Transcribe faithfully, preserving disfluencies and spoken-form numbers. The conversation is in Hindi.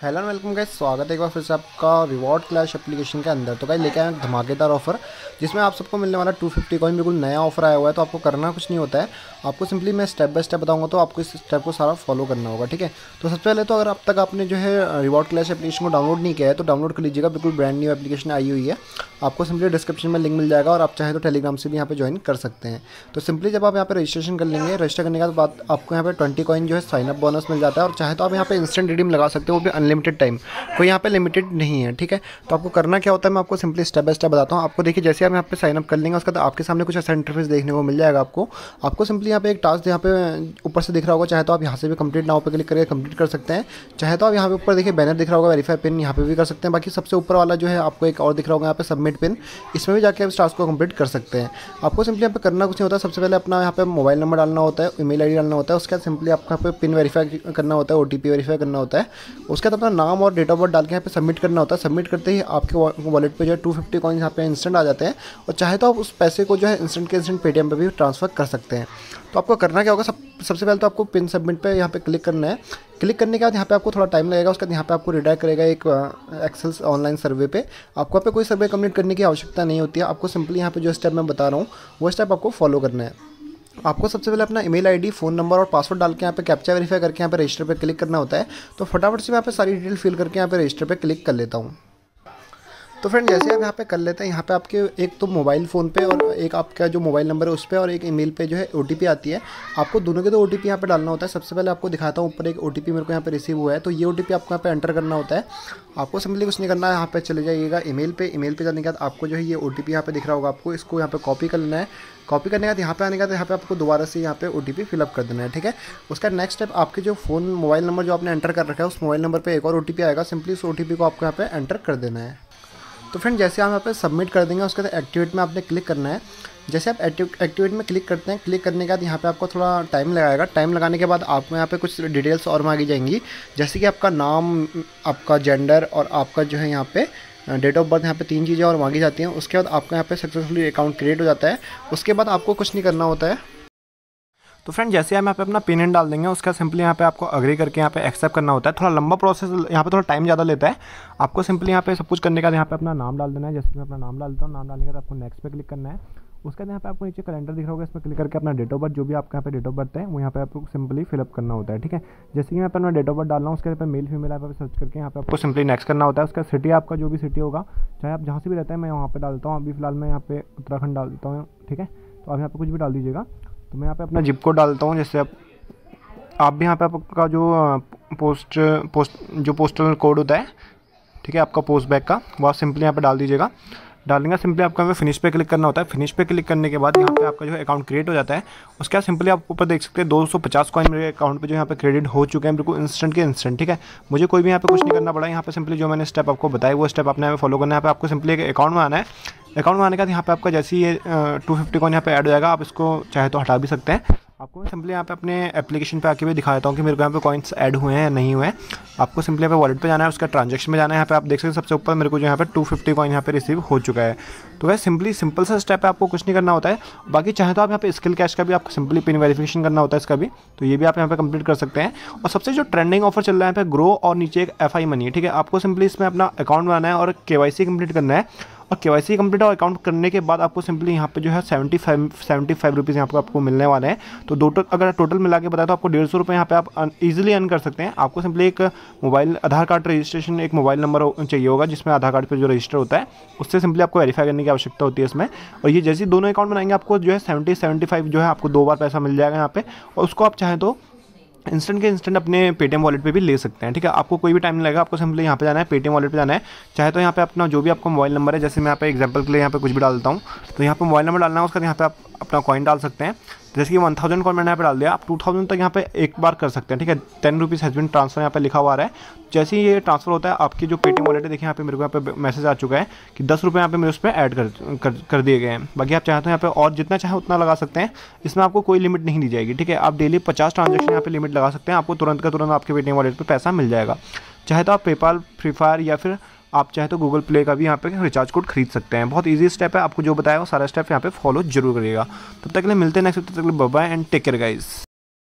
हेलो एंड वेलकम गाइस, स्वागत है एक बार फिर से आपका रिवॉर्ड क्लैश एप्लीकेशन के अंदर। तो गाइस लेके आए हैं धमाकेदार ऑफर जिसमें आप सबको मिलने वाला टू फिफ्टी कॉइन। बिल्कुल नया ऑफर आया हुआ है, तो आपको करना कुछ नहीं होता है। आपको सिंपली मैं स्टेप बाय स्टेप बताऊंगा, तो आपको इस स्टेप को सारा फॉलो करना होगा, ठीक है। तो सबसे पहले तो अगर अब तक आपने जो है रिवॉर्ड क्लैश एप्लीकेशन को डाउनलोड नहीं किया है तो डाउनलोड कर लीजिएगा। बिल्कुल ब्रांड न्यू एप्लीकेशन आई हुई है। आपको सिंपली डिस्क्रिप्शन में लिंक मिल जाएगा और आप चाहे तो टेलीग्राम से भी यहाँ पे ज्वाइन कर सकते हैं। तो सिंपली जब आप यहाँ पे रजिस्ट्रेशन कर लेंगे, रजिस्टर करने के बाद आपको यहाँ पे ट्वेंटी कॉइन जो है साइन अप बोनस मिल जाता है। और चाहे तो आप यहाँ पे इंस्टेंट रिडीम लगा सकते हो, वो भी अनलिमिटेड टाइम, कोई यहाँ पे लिमिटेड नहीं है, ठीक है। तो आपको करना क्या होता है, मैं आपको सिंपली स्टेप बाय स्टेप बताता हूँ। आपको देखिए, जैसे आप यहाँ पे साइन अप कर लेंगे उसका तो आपके सामने कुछ ऐसा इंटरफेस देखने को मिल जाएगा। आपको आपको सिंपली यहाँ पे एक टास्क यहाँ पे ऊपर से दिख रहा होगा, चाहे तो आप यहाँ से भी कंप्लीट नाउ पे क्लिक करके कंप्लीट कर सकते हैं। चाहे तो आप यहाँ पे ऊपर देखिए बैनर दिख रहा होगा वेरीफाई पिन, यहाँ पे भी कर सकते हैं। बाकी सबसे ऊपर वाला जो है आपको एक और दिख रहा होगा यहाँ पे सबमिट पिन, इसमें भी जाके आप इस टास्क को कंप्लीट कर सकते हैं। आपको सिंपली यहाँ पे करना कुछ नहीं होता। सबसे पहले अपना यहाँ पे मोबाइल नंबर डालना होता है, ईमेल आईडी डालना होता है। उसके बाद सिंपली आपको यहाँ पे पिन वेरीफाई करना होता है, ओटीपी वेरीफाई करना होता है। उसके बाद अपना नाम और डेट ऑफ बर्थ डाल के यहाँ पे सबमिट करना होता है। सबमिट करते ही आपके वॉलेट पे जो है टू फिफ्टी कॉइन यहाँ पे इंस्टेंट आ जाते हैं। और चाहे तो आप उस पैसे को जो है इंस्टेंट के इंस्टेंट पेटीएम पे भी ट्रांसफर कर सकते हैं। तो आपको करना क्या होगा, सब सबसे पहले तो आपको पिन सबमिट पे यहाँ पे क्लिक करना है। क्लिक करने के बाद यहाँ पे आपको थोड़ा टाइम लगेगा। उसके बाद यहाँ पे आपको रिडायरेक्ट करेगा एक एक्सेल ऑनलाइन सर्वे पे। आपको यहाँ पे कोई सर्वे कंप्लीट करने की आवश्यकता नहीं होती है। आपको सिंपली यहाँ पे जो स्टेप मैं बता रहा हूँ वो स्टेप आपको फॉलो करना है। आपको सबसे पहले अपना ईमेल आईडी, फ़ोन नंबर और पासवर्ड डाल के यहाँ पे कैप्चा वेरीफाई करके यहाँ पे रजिस्टर पे क्लिक करना होता है। तो फटाफट से मैं यहाँ पे सारी डिटेल फिल करके यहाँ पे रजिस्टर पे क्लिक कर लेता हूँ। तो फ्रेंड जैसे आप यहाँ पे कर लेते हैं, यहाँ पे आपके एक तो मोबाइल फ़ोन पे और एक आपका जो मोबाइल नंबर है उस पर और एक ईमेल पे जो है ओटीपी आती है। आपको दोनों के दो ओटीपी यहाँ पे डालना होता है। सबसे पहले आपको दिखाता हूँ, ऊपर एक ओटीपी मेरे को यहाँ पे रिसीव हुआ है, तो ये ओटीपी आपको यहाँ पे एंटर करना होता है। आपको सिंपली कुछ नहीं करना है, यहाँ पे चले जाइएगा ईमेल पे। ईमेल पे जाने के बाद आपको जो है ये ओटीपी यहाँ पे दिख रहा होगा, आपको इसको यहाँ पे कॉपी कर लेना है। कॉपी करने के बाद यहाँ पे आने के बाद यहाँ पे आपको दोबारा से यहाँ पे ओटीपी फिलअप कर देना है, ठीक है। उसका नेक्स्ट स्टेप, आपके जो फ़ोन मोबाइल नंबर जो आपने एंटर कर रखा है उस मोबाइल नंबर पर एक और ओटीपी आएगा। सिंपली उस ओटीपी को आपको यहाँ पे एंटर कर देना है। तो फ्रेंड जैसे आप यहाँ पे सबमिट कर देंगे उसके बाद एक्टिवेट में आपने क्लिक करना है। जैसे आप एक्टिवेट में क्लिक करते हैं, क्लिक करने के बाद यहाँ पे आपको थोड़ा टाइम लगाएगा। टाइम लगाने के बाद आपको यहाँ पे कुछ डिटेल्स और मांगी जाएंगी, जैसे कि आपका नाम, आपका जेंडर और आपका जो है यहाँ पे डेट ऑफ बर्थ। यहाँ पे तीन चीज़ें और मांगी जाती हैं। उसके बाद आपका यहाँ पे सक्सेसफुली अकाउंट क्रिएट हो जाता है। उसके बाद आपको कुछ नहीं करना होता है। तो फ्रेंड जैसे हम यहाँ पे अपना पिन इन डाल देंगे, उसका सिंपली यहाँ पे आपको अग्री करके यहाँ पे एक्सेप्ट करना होता है। थोड़ा लंबा प्रोसेस, यहाँ पे थोड़ा टाइम ज़्यादा लेता है। आपको सिंपली यहाँ पे सब कुछ करने के बाद यहाँ पे अपना नाम डाल देना है। जैसे कि मैं अपना नाम डालता हूँ, नाम डालने के बाद आपको नेक्स्ट पे क्लिक करना है। उसके बाद यहाँ पे आपको नीचे कैलेंडर दिख रहा होगा, इसमें क्लिक करके अपना डेट ऑफ बर्थ, जो भी आपका यहाँ पे डेट ऑफ बर्थ है वो यहाँ पे आपको सिंपली फिलअप करना होता है, ठीक है। जैसे कि मैं अपना डेट ऑफ बर्थ डाल रहा हूँ, उसके यहाँ पे मेल फीमेल यहाँ पे सर्च करके यहाँ पे आपको सिंपली नेक्स्ट करना होता है। उसका सिटी आपका जो भी सिटी होगा, चाहे आप जहाँ से भी रहते हैं, मैं वहाँ पे डालता हूँ। अभी फिलहाल मैं यहाँ पे उत्तराखंड डालता हूँ, ठीक है। तो आप यहाँ पे कुछ भी डाल दीजिएगा। तो मैं यहाँ पे अपना जिप कोड डालता हूँ। जैसे आप आप भी यहाँ पे आपका जो पोस्ट पोस्ट जो पोस्टल कोड होता है, ठीक है, आपका पोस्ट बैग का, वो आप सिंपली यहाँ पे डाल दीजिएगा। डालेंगे सिंपली आपको यहाँ पे फिनिश पे क्लिक करना होता है। फिनिश पे क्लिक करने के बाद यहाँ पे आपका जो अकाउंट क्रिएट हो जाता है। उसके बाद सिंपली आप ऊपर देख सकते हैं दो सौ पचास कॉइन मेरे अकाउंट पे जो यहाँ पे क्रेडिट हो चुके हैं, बिल्कुल इंस्टेंट के इंस्टेंट, ठीक है। मुझे कोई भी यहाँ पे कुछ नहीं करना पड़ा। यहाँ पे सिंपली जो मैंने स्टेप आपको बताया वो स्टेप आपने यहाँ पे फॉलो करना है। यहाँ पे आपको सिंपली एक अकाउंट में आना है। अकाउंट में आने के बाद यहाँ पे आपका जैसे ही ये टू फिफ्टी कॉइन यहाँ पे ऐड हो जाएगा, आप इसको चाहे तो हटा भी सकते हैं। आपको मैं सिंपली यहाँ पे अपने एप्लीकेशन पे आके भी दिखा देता हूँ कि मेरे को यहाँ पे कॉइन्स ऐड हुए हैं या नहीं हुए हैं। आपको सिंपली यहाँ पे वॉलेट पे जाना है, उसका ट्रांजैक्शन में जाना है। यहाँ पे आप देख सकते हैं सबसे ऊपर मेरे को जो यहाँ पे टू फिफ्टी कॉइन यहाँ पे रिसीव हो चुका है। तो वह सिंपली सिंपल सा स्टेप है, आपको कुछ नहीं करना होता है। बाकी चाहे तो आप यहाँ पे स्किल कैश का भी आपको सिंपली पिन वेरिफिकेशन करना होता है इसका भी, तो ये भी आप यहाँ पे कंप्लीट कर सकते हैं। और सबसे जो ट्रेंडिंग ऑफर चल रहा है यहाँ पे ग्रो और नीचे एक एफ आई मनी है, ठीक है। आपको सिंपली इसमें अपना अकाउंट बनाना है और के वाई सी कंप्लीट करना है। और के वाई सी कंप्लीट और अकाउंट करने के बाद आपको सिंपली यहाँ पे जो है seventy five seventy five rupees यहाँ पे आपको मिलने वाले हैं। तो दो अगर टोटल मिला के बताया तो आपको डेढ़ सौ रुपये यहाँ पे आप इजीली अर्न कर सकते हैं। आपको सिंपली एक मोबाइल आधार कार्ड रजिस्ट्रेशन, एक मोबाइल नंबर चाहिए होगा जिसमें आधार कार्ड पे जो रजिस्टर होता है, उससे सिंपली आपको वेरीफाई करने की आवश्यकता होती है इसमें। और ये जैसे दोनों अकाउंट बनाएंगे आपको जो है सेवेंटी सेवेंटी फाइव जो है आपको दो बार पैसा मिल जाएगा यहाँ पे। और उसको आप चाहें तो इंस्टेंट के इंस्टेंट अपने पेटीएम वॉलेट पे भी ले सकते हैं, ठीक है। आपको कोई भी टाइम नहीं लगेगा। आपको सिंपली यहाँ पे जाना है, पेटीएम वॉलेट पे जाना है। चाहे तो यहाँ पे अपना जो भी आपका मोबाइल नंबर है, जैसे मैं यहाँ पे एग्जांपल के लिए यहाँ पे कुछ भी डालता हूँ, तो यहाँ पे मोबाइल नंबर डालना है। उसका यहाँ पे आप अपना कॉइन डाल सकते हैं। जैसे कि वन थाउजेंड कॉइन मैंने यहाँ पे डाल दिया, आप टू थाउजेंड तक यहाँ पे एक बार कर सकते हैं, ठीक है। Ten rupees has been transfer यहाँ पे लिखा हुआ है। जैसे ही ये ट्रांसफर होता है, आपकी जो पेटीएम वॉलेट है, देखिए यहाँ पे मेरे को यहाँ पे मैसेज आ चुका है कि दस रुपये यहाँ पे मेरे उस पर ऐड कर, कर कर दिए गए हैं। बाकी आप चाहें तो यहाँ पे और जितना चाहे उतना लगा सकते हैं। इसमें आपको कोई लिमिट नहीं दी जाएगी, ठीक है। आप डेली पचास ट्रांजेक्शन यहाँ पे लिमिट लगा सकते हैं। आपको तुरंत का तुरंत आपके पेटीएम वॉलेट पर पैसा मिल जाएगा। चाहे तो आप पेपाल, फ्री फायर या फिर आप चाहे तो गूगल प्ले का भी यहाँ पे रिचार्ज कोड खरीद सकते हैं। बहुत इजी स्टेप है, आपको जो बताया वो सारा स्टेप यहाँ पे फॉलो जरूर करिएगा। तब तक के लिए मिलते हैं नेक्स्ट, तब तक के लिए bye bye and take care guys.